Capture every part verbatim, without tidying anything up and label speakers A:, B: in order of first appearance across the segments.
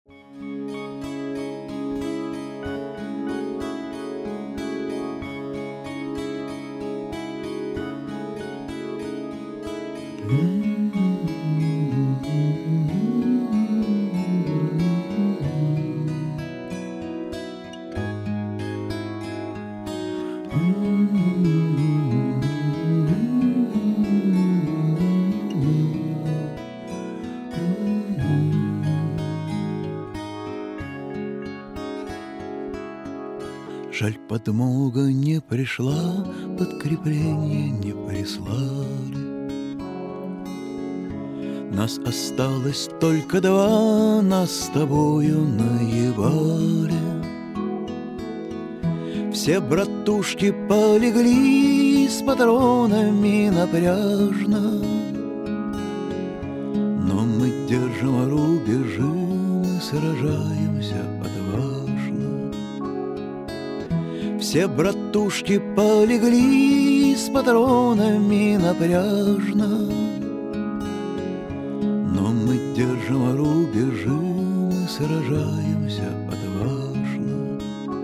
A: Жаль, подмога не пришла, подкрепление не прислали. Нас осталось только два, нас с тобою наевали. Все братушки полегли с патронами напряжно, но мы держим рубежи, мы сражаемся отважно. Все братушки полегли с патронами напряжно, но мы держим рубежи, мы сражаемся отважно.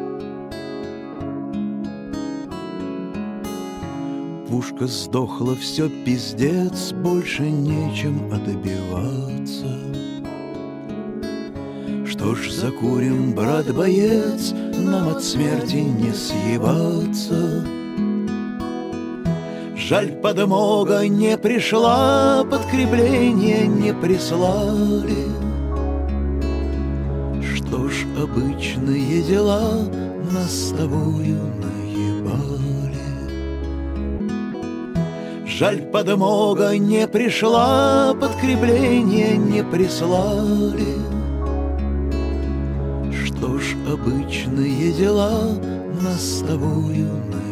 A: Пушка сдохла, все пиздец, больше нечем отбиваться. Что ж, закурим, брат-боец, нам от смерти не съебаться. Жаль, подмога не пришла, подкрепление не прислали. Что ж, обычные дела нас с тобою наебали. Жаль, подмога не пришла, подкрепление не прислали. Что ж, обычные дела нас с тобою наебали.